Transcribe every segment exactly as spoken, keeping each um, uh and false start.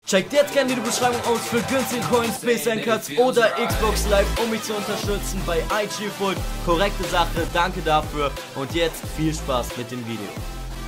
Checkt jetzt gerne die Beschreibung aus für günstige Coins, Space and Cards oder Xbox Live, um mich zu unterstützen bei I G Fold. Korrekte Sache, danke dafür und jetzt viel Spaß mit dem Video.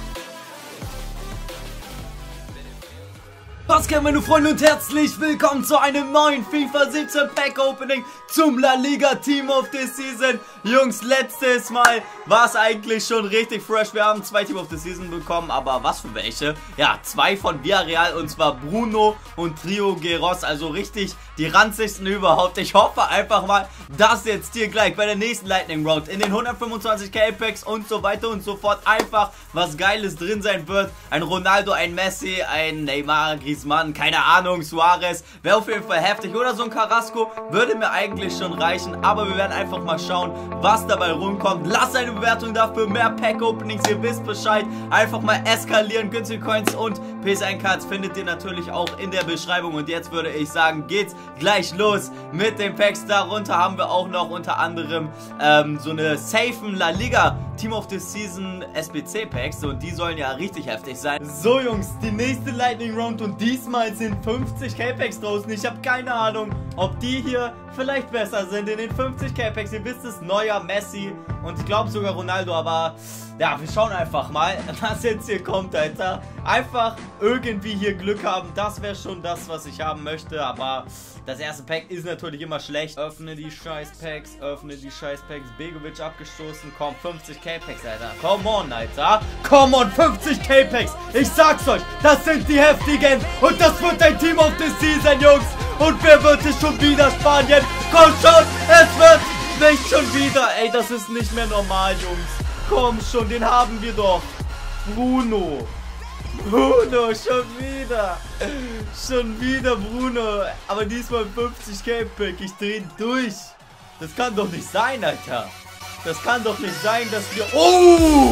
Was geht, meine Freunde, und herzlich willkommen zu einem neuen FIFA siebzehn Pack Opening zum La Liga Team of the Season. Jungs, letztes Mal war es eigentlich schon richtig fresh. Wir haben zwei Team of the Season bekommen, aber was für welche? Ja, zwei von Villarreal, und zwar Bruno und Trigueros, also richtig die ranzigsten überhaupt. Ich hoffe einfach mal, dass jetzt hier gleich bei der nächsten Lightning Round in den hundertfünfundzwanzig K Packs und so weiter und so fort einfach was Geiles drin sein wird. Ein Ronaldo, ein Messi, ein Neymar, Griezmann, keine Ahnung, Suarez, wäre auf jeden Fall heftig. Oder so ein Carrasco würde mir eigentlich schon reichen, aber wir werden einfach mal schauen, was dabei rumkommt. Lasst eine Bewertung dafür, mehr Pack-Openings, ihr wisst Bescheid. Einfach mal eskalieren, günstige Coins und P S N Cards findet ihr natürlich auch in der Beschreibung. Und jetzt würde ich sagen, geht's gleich los mit den Packs. Darunter haben wir auch noch unter anderem ähm, so eine safen La Liga Team of the Season S B C Packs, und die sollen ja richtig heftig sein. So Jungs, die nächste Lightning Round, und diesmal sind fünfzig K Packs draußen. Ich habe keine Ahnung, ob die hier vielleicht besser sind in den fünfzig K Packs. Ihr wisst es, neuer Messi und ich glaube sogar Ronaldo, aber ja, wir schauen einfach mal, was jetzt hier kommt, Alter. Einfach irgendwie hier Glück haben, das wäre schon das, was ich haben möchte, aber das erste Pack ist natürlich immer schlecht. Öffne die scheiß Packs, öffne die scheiß Packs. Begovic abgestoßen, komm, fünfzig K Packs, Alter. Come on, Alter. Come on, fünfzig K Packs. Ich sag's euch, das sind die heftigen und das wird ein Team of the Season, Jungs. Und wer wird es schon wieder? Spanien? Komm schon, es wird nicht schon wieder. Ey, das ist nicht mehr normal, Jungs. Komm schon, den haben wir doch. Bruno. Bruno, schon wieder. Schon wieder Bruno. Aber diesmal fünfzig K Pack. Ich dreh durch. Das kann doch nicht sein, Alter. Das kann doch nicht sein, dass wir... Oh!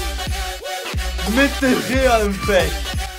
Mit dem Real Pack.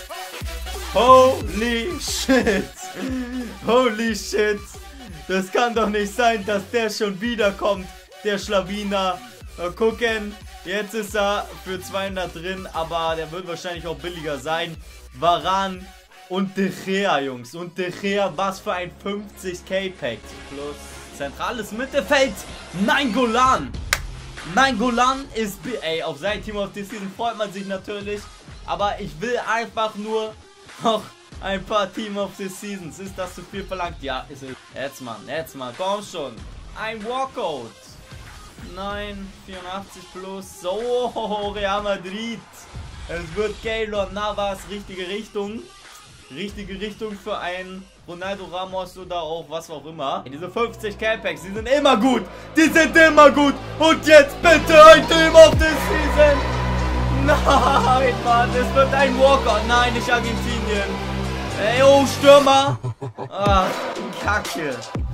Holy shit. Holy shit. Das kann doch nicht sein, dass der schon wieder kommt. Der Schlawiner. Mal gucken. Jetzt ist er für zweihundert drin, aber der wird wahrscheinlich auch billiger sein. Varane und De Gea, Jungs. Und De Gea, was für ein fünfzig K Pack. Plus zentrales Mittelfeld. Nein, Golan. Nein, Golan ist... Ey, auf sein Team of the Season freut man sich natürlich. Aber ich will einfach nur noch ein paar Team of the Seasons. Ist das zu viel verlangt? Ja, ist es. Jetzt mal, jetzt mal. Komm schon. Ein Walkout. Nein, vierundachtzig plus. So, Real Madrid. Es wird Keylor Navas, richtige Richtung. Richtige Richtung für einen Ronaldo Ramos oder auch was auch immer. Diese fünfzig K Packs, die sind immer gut. Die sind immer gut. Und jetzt bitte ein Team of the Season. Nein, Mann, es wird ein Walkout. Nein, nicht Argentinien. Ey, oh, Stürmer. Ach, Kacke.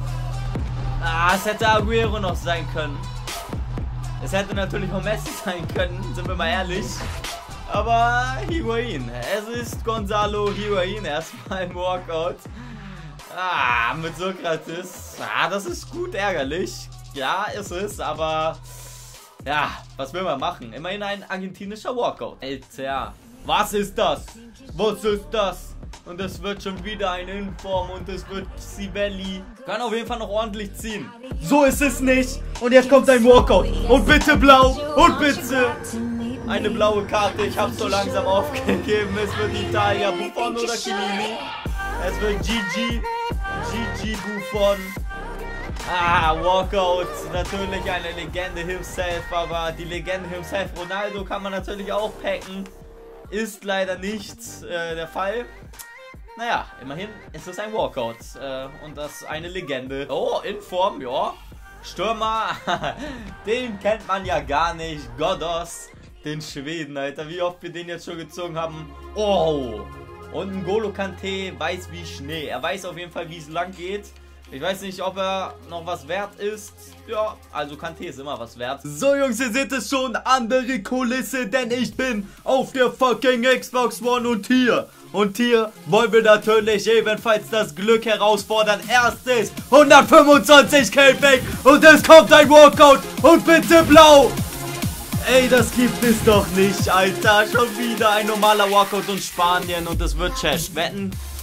Ah, es hätte Aguero noch sein können. Es hätte natürlich auch Messi sein können, sind wir mal ehrlich. Aber Higuain. Es ist Gonzalo Higuain erstmal im Walkout. Ah, mit Sokrates. Ah, das ist gut ärgerlich. Ja, ist es, aber ja, was will man machen? Immerhin ein argentinischer Walkout. Alter, was ist das? Was ist das? Und es wird schon wieder ein Inform und es wird Sibeli. Kann auf jeden Fall noch ordentlich ziehen. So ist es nicht. Und jetzt kommt ein Walkout. Und bitte blau. Und bitte eine blaue Karte. Ich habe so langsam aufgegeben. Es wird Italia. Buffon oder Chiellini. Es wird Gigi. Gigi Buffon. Ah, Walkout. Natürlich eine Legende himself. Aber die Legende himself, Ronaldo, kann man natürlich auch packen. Ist leider nicht äh, der Fall. Naja, immerhin ist es ein Walkout äh, und das eine Legende. Oh, in Form, ja. Stürmer, den kennt man ja gar nicht. Ghoddos, den Schweden, Alter. Wie oft wir den jetzt schon gezogen haben. Oh, und N'Golo Kanté weiß wie Schnee. Er weiß auf jeden Fall, wie es lang geht. Ich weiß nicht, ob er noch was wert ist. Ja, also Kanté ist immer was wert. So Jungs, ihr seht es schon, andere Kulisse, denn ich bin auf der fucking Xbox One und hier. Und hier wollen wir natürlich ebenfalls das Glück herausfordern. Erstes hundertfünfundzwanzig K Pack und es kommt ein Walkout und bitte blau. Ey, das gibt es doch nicht, Alter. Schon wieder ein normaler Walkout und Spanien und es wird Chest. Wetten?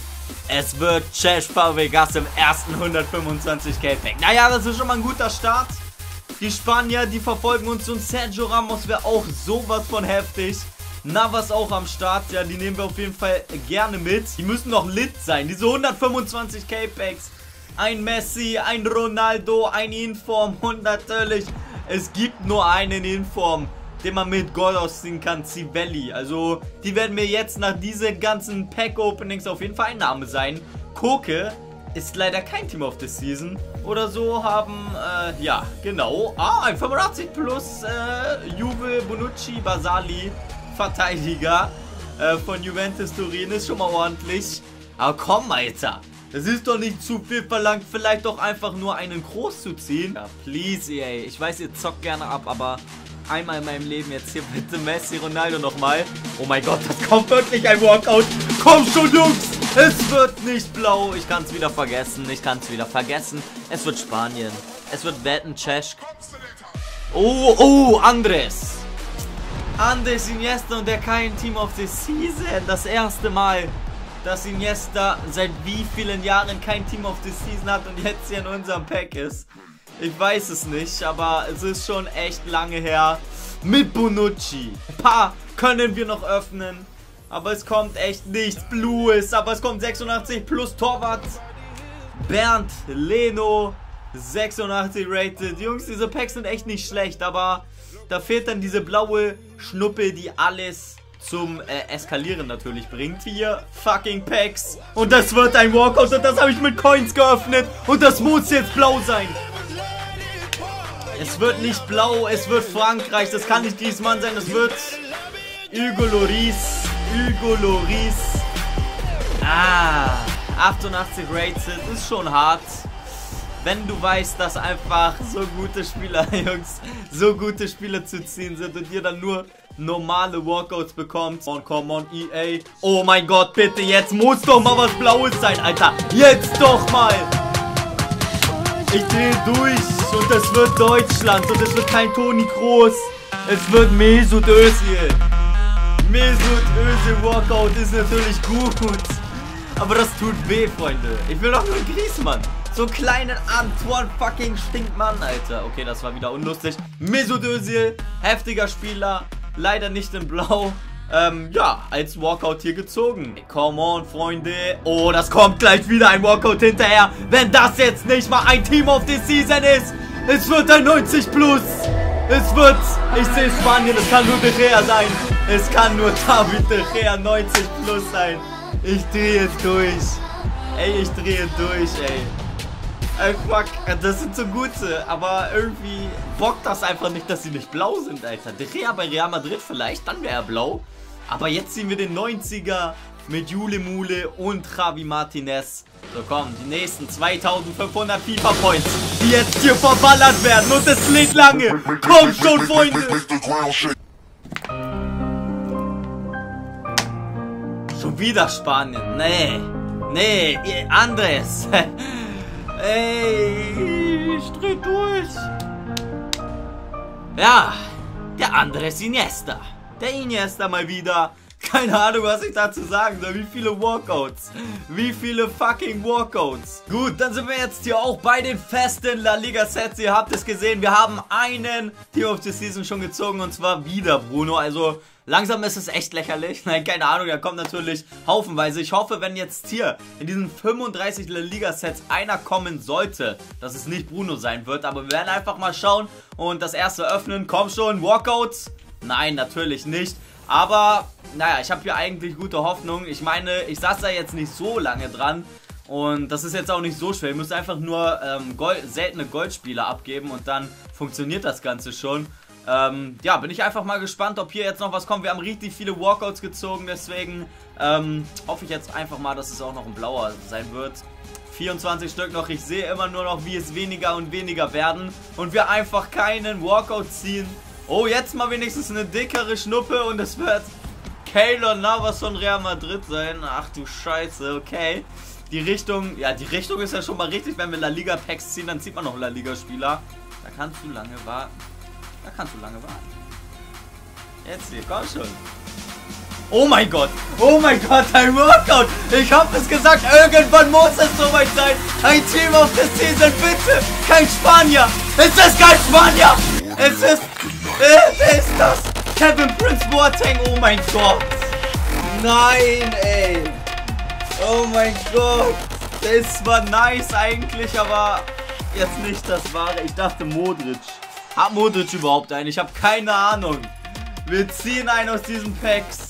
Es wird Cesc Fabregas im ersten hundertfünfundzwanzig K Pack. Naja, das ist schon mal ein guter Start. Die Spanier, die verfolgen uns und Sergio Ramos wäre auch sowas von heftig. Navas auch am Start, ja, die nehmen wir auf jeden Fall gerne mit. Die müssen noch lit sein, diese hundertfünfundzwanzig K Packs. Ein Messi, ein Ronaldo, ein Inform und natürlich, es gibt nur einen Inform, den man mit Gold ausziehen kann, Civelli. Also, die werden mir jetzt nach diesen ganzen Pack-Openings auf jeden Fall ein Name sein. Koke ist leider kein Team of the Season. Oder so haben, äh, ja, genau. Ah, ein fünfundachtzig plus äh, Juve, Bonucci, Basali, Verteidiger äh, von Juventus Turin. Ist schon mal ordentlich. Aber komm, Alter. Das ist doch nicht zu viel verlangt, vielleicht doch einfach nur einen Groß zu ziehen. Ja, please, ey. Ich weiß, ihr zockt gerne ab, aber einmal in meinem Leben jetzt hier bitte Messi, Ronaldo nochmal. Oh mein Gott, das kommt wirklich ein Walkout. Komm schon, Jungs. Es wird nicht blau. Ich kann es wieder vergessen. Ich kann es wieder vergessen. Es wird Spanien. Es wird Wetten, Cesc. Oh, oh, Andres. Andres Iniesta und der kein Team of the Season. Das erste Mal, dass Iniesta seit wie vielen Jahren kein Team of the Season hat und jetzt hier in unserem Pack ist. Ich weiß es nicht, aber es ist schon echt lange her. Mit Bonucci. Ein paar können wir noch öffnen, aber es kommt echt nichts Blues. Aber es kommt sechsundachtzig plus Torwart. Bernd Leno, sechsundachtzig rated. Jungs, diese Packs sind echt nicht schlecht, aber da fehlt dann diese blaue Schnuppe, die alles zum äh, Eskalieren natürlich bringt. Hier, fucking Packs. Und das wird ein Walkout und das habe ich mit Coins geöffnet. Und das muss jetzt blau sein. Es wird nicht blau, es wird Frankreich. Das kann nicht Griezmann sein, es wird Hugo Lloris. Hugo Lloris. Ah, achtundachtzig rated, ist schon hart. Wenn du weißt, dass einfach so gute Spieler, Jungs, so gute Spieler zu ziehen sind und ihr dann nur normale Walkouts bekommt. Come on, come on, E A. Oh mein Gott, bitte, jetzt muss doch mal was Blaues sein, Alter. Jetzt doch mal. Ich drehe durch und es wird Deutschland und es wird kein Toni Kroos. Es wird Mesut Özil. Mesut Özil Walkout ist natürlich gut. Aber das tut weh, Freunde. Ich will doch nur einen Griezmann. So einen kleinen Antoine fucking Stinkmann, Alter. Okay, das war wieder unlustig. Mesut Özil, heftiger Spieler. Leider nicht in Blau. Ähm, ja, als Walkout hier gezogen. Come on, Freunde. Oh, das kommt gleich wieder ein Walkout hinterher. Wenn das jetzt nicht mal ein Team of the Season ist. Es wird ein neunzig plus. Es wird, ich sehe Spanien, es kann nur De Gea sein. Es kann nur David De Gea neunzig plus sein. Ich drehe durch. Ey, ich drehe durch, ey. Ey, fuck, das sind so gute, aber irgendwie bockt das einfach nicht, dass sie nicht blau sind, Alter. De Gea bei Real Madrid vielleicht, dann wäre er blau. Aber jetzt ziehen wir den neunziger mit Jule Mule und Javi Martinez. So, komm, die nächsten zweitausendfünfhundert FIFA Points, die jetzt hier verballert werden. Und es lädt lange. Komm schon, Freunde. Schon wieder Spanien. Nee. Nee, Andres. Ey, ich dreh durch. Ja, der Andres Iniesta. Der Iniesta mal wieder. Keine Ahnung, was ich dazu sagen soll. Wie viele Walkouts. Wie viele fucking Walkouts. Gut, dann sind wir jetzt hier auch bei den festen La Liga Sets. Ihr habt es gesehen, wir haben einen Team of the Season schon gezogen. Und zwar wieder Bruno. Also langsam ist es echt lächerlich. Nein, keine Ahnung, da kommt natürlich haufenweise. Ich hoffe, wenn jetzt hier in diesen fünfunddreißig La Liga Sets einer kommen sollte, dass es nicht Bruno sein wird. Aber wir werden einfach mal schauen und das erste öffnen. Komm schon, Walkouts. Nein, natürlich nicht. Aber, naja, ich habe hier eigentlich gute Hoffnung. Ich meine, ich saß da jetzt nicht so lange dran. Und das ist jetzt auch nicht so schwer. Ihr müsst einfach nur ähm, Gold, seltene Goldspieler abgeben und dann funktioniert das Ganze schon. Ähm, ja, bin ich einfach mal gespannt, ob hier jetzt noch was kommt. Wir haben richtig viele Walkouts gezogen, deswegen ähm, hoffe ich jetzt einfach mal, dass es auch noch ein blauer sein wird. vierundzwanzig Stück noch. Ich sehe immer nur noch, wie es weniger und weniger werden. Und wir einfach keinen Walkout ziehen. Oh, jetzt mal wenigstens eine dickere Schnuppe und es wird Keylor Navas von Real Madrid sein. Ach du Scheiße, okay. Die Richtung, ja, die Richtung ist ja schon mal richtig. Wenn wir La Liga Packs ziehen, dann zieht man noch La Liga Spieler. Da kannst du lange warten. Da kannst du lange warten. Jetzt hier, komm schon. Oh mein Gott. Oh mein Gott, ein Workout. Ich hab es gesagt, irgendwann muss es soweit sein. Ein Team of the Season, bitte. Kein Spanier. Es ist kein Spanier. Es ist... Es ist das. Kevin Prince Boateng. Oh mein Gott. Nein, ey. Oh mein Gott. Das war nice eigentlich, aber jetzt nicht das Wahre. Ich dachte Modric. Hat Modric überhaupt einen? Ich habe keine Ahnung. Wir ziehen einen aus diesen Packs.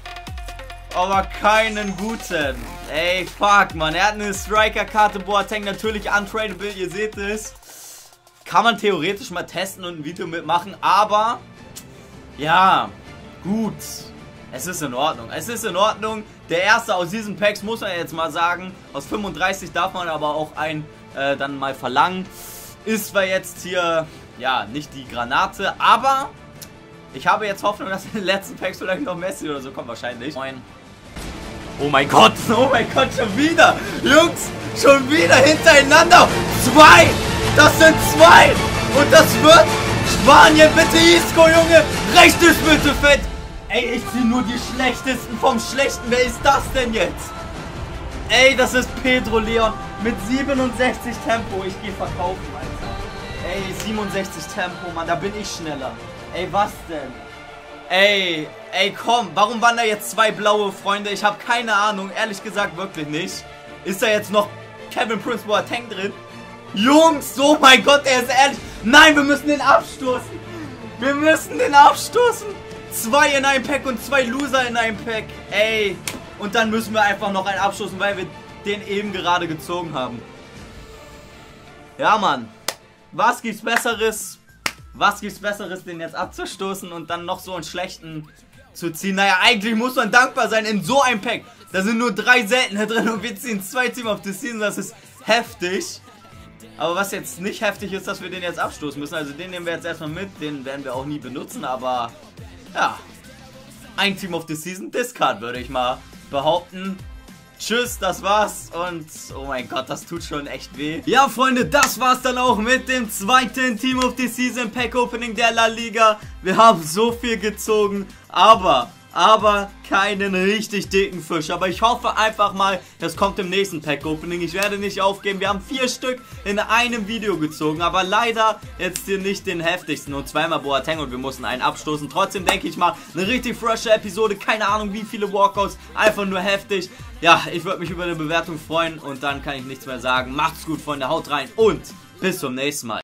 Aber keinen guten. Ey, fuck, man. Er hat eine Striker-Karte. Boateng natürlich untradable. Ihr seht es. Kann man theoretisch mal testen und ein Video mitmachen. Aber, ja, gut. Es ist in Ordnung. Es ist in Ordnung. Der erste aus diesen Packs, muss man jetzt mal sagen. Aus fünfunddreißig darf man aber auch einen äh, dann mal verlangen. Ist zwar jetzt hier, ja, nicht die Granate. Aber ich habe jetzt Hoffnung, dass in den letzten Packs vielleicht noch Messi oder so kommt. Wahrscheinlich. Moin. Oh mein Gott. Oh mein Gott, schon wieder. Jungs, schon wieder hintereinander. Zwei. Das sind zwei. Und das wird Spanien. Bitte Isco, Junge. Rechtes Mittelfeld. Ey, ich ziehe nur die schlechtesten vom Schlechten. Wer ist das denn jetzt? Ey, das ist Pedro Leon mit siebenundsechzig Tempo. Ich gehe verkaufen, Alter. Ey, siebenundsechzig Tempo, Mann. Da bin ich schneller. Ey, was denn? Ey, ey, komm. Warum waren da jetzt zwei blaue Freunde? Ich habe keine Ahnung. Ehrlich gesagt, wirklich nicht. Ist da jetzt noch Kevin Prince Boateng drin? Jungs, oh mein Gott, er ist ehrlich. Nein, wir müssen den abstoßen. Wir müssen den abstoßen. Zwei in einem Pack und zwei Loser in einem Pack. Ey. Und dann müssen wir einfach noch einen abstoßen, weil wir den eben gerade gezogen haben. Ja, Mann. Was gibt's Besseres? Was gibt's Besseres, den jetzt abzustoßen und dann noch so einen schlechten zu ziehen? Naja, eigentlich muss man dankbar sein in so einem Pack. Da sind nur drei seltene drin und wir ziehen zwei Team of the Season. Das ist heftig. Aber was jetzt nicht heftig ist, dass wir den jetzt abstoßen müssen. Also den nehmen wir jetzt erstmal mit. Den werden wir auch nie benutzen, aber... Ja, ein Team of the Season Discard, würde ich mal behaupten. Tschüss, das war's und oh mein Gott, das tut schon echt weh. Ja, Freunde, das war's dann auch mit dem zweiten Team of the Season Pack Opening der La Liga. Wir haben so viel gezogen, aber... Aber keinen richtig dicken Fisch. Aber ich hoffe einfach mal, das kommt im nächsten Pack-Opening. Ich werde nicht aufgeben. Wir haben vier Stück in einem Video gezogen. Aber leider jetzt hier nicht den heftigsten. Und zweimal Boateng und wir mussten einen abstoßen. Trotzdem denke ich mal, eine richtig frische Episode. Keine Ahnung, wie viele Walkouts. Einfach nur heftig. Ja, ich würde mich über eine Bewertung freuen. Und dann kann ich nichts mehr sagen. Macht's gut, Freunde. Haut rein und bis zum nächsten Mal.